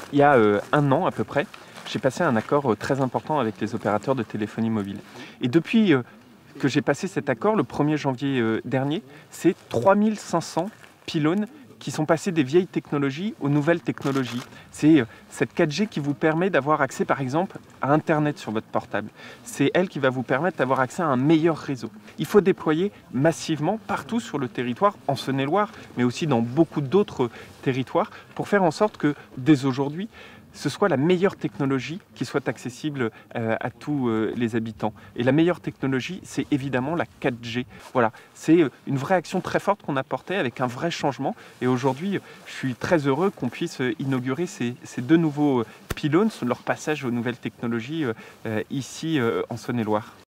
Il y a un an à peu près, j'ai passé un accord très important avec les opérateurs de téléphonie mobile. Et depuis que j'ai passé cet accord, le 1er janvier dernier, c'est 3500 pylônes qui sont passés des vieilles technologies aux nouvelles technologies. C'est cette 4G qui vous permet d'avoir accès, par exemple, à Internet sur votre portable. C'est elle qui va vous permettre d'avoir accès à un meilleur réseau. Il faut déployer massivement partout sur le territoire, en Saône-et-Loire, mais aussi dans beaucoup d'autres territoires, pour faire en sorte que, dès aujourd'hui, ce soit la meilleure technologie qui soit accessible à tous les habitants. Et la meilleure technologie, c'est évidemment la 4G. Voilà, c'est une vraie action très forte qu'on a portée avec un vrai changement. Et aujourd'hui, je suis très heureux qu'on puisse inaugurer ces deux nouveaux pylônes, leur passage aux nouvelles technologies ici en Saône-et-Loire.